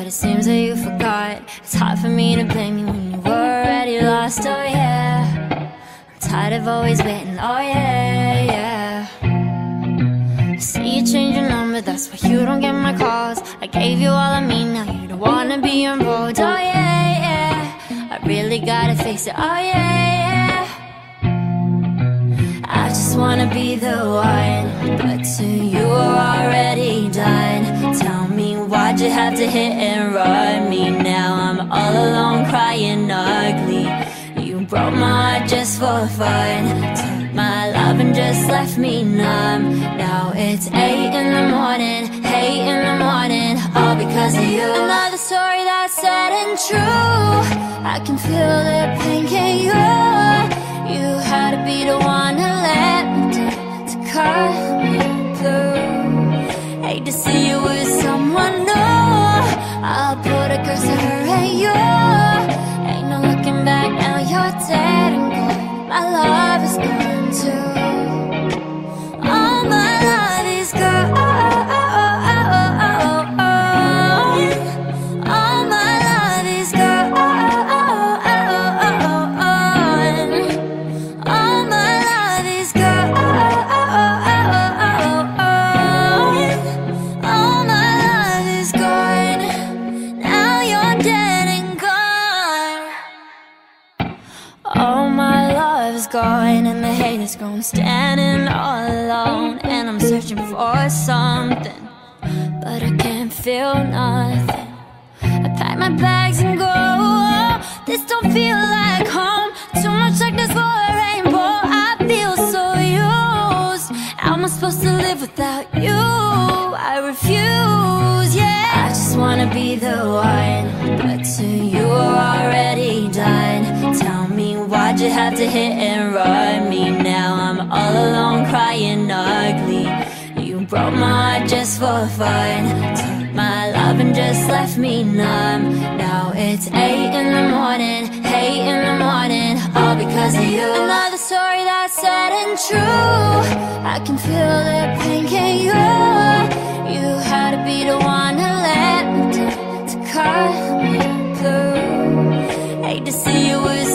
it seems that you forgot. It's hard for me to blame you when you were already lost, oh yeah. I'm tired of always waiting, oh yeah, yeah. I see you change your number, that's why you don't get my calls. I gave you all of me, now you don't wanna be involved, oh yeah, yeah. I really gotta face it, oh yeah, yeah. I just wanna be the one, but to you are already done. Tell me, why'd you have to hit and run me? Now I'm all alone crying ugly. You broke my heart just for fun, took my love and just left me numb. Now it's 8 in the morning, 8 in the morning, all because of you. Another story that's sad and true. I can feel the pain, can you? You had to be the one to let me down, to cut me through. Hate to see you with someone new. I'll put a curse on her and you. Ain't no looking back now, you're dead and gone. My love is gone too. All my love is gone. All my love is gone. All my love is gone. All my love is gone. Now you're dead and gone. All my love is gone, and the hate is gone. Standing all alone, and I'm searching for something, but I can't feel nothing. I pack my bags and go. This don't feel like home. Too much darkness for a rainbow. I feel so used. How am I supposed to live without you? I refuse, yeah. I just wanna be the one, but to you are already done. Tell me, why'd you have to hit and run me? Now I'm all alone crying ugly. You broke my heart just for fun, took my love and just left me numb. Now it's 8 in the morning, 8 in the morning, all because of you. Another story that's sad and true. I can feel the pain, can you? You had to be the one to let me down, to cut me through. Hate to see you with